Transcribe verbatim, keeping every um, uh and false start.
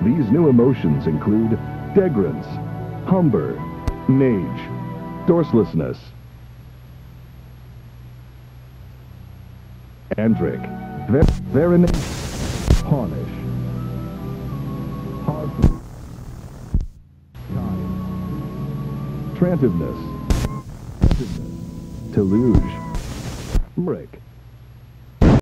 These new emotions include degrance, humber, nage, dorselessness, andric, ver veronate, pawnish, harfleet, kind, trantiveness, trantiveness, teluge, brick,